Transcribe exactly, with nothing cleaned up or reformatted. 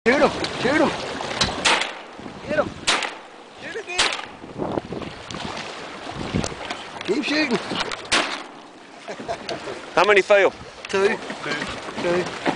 Shoot him! Shoot him! Get him! Shoot again! Keep shooting! How many fail? Two. Two. Two.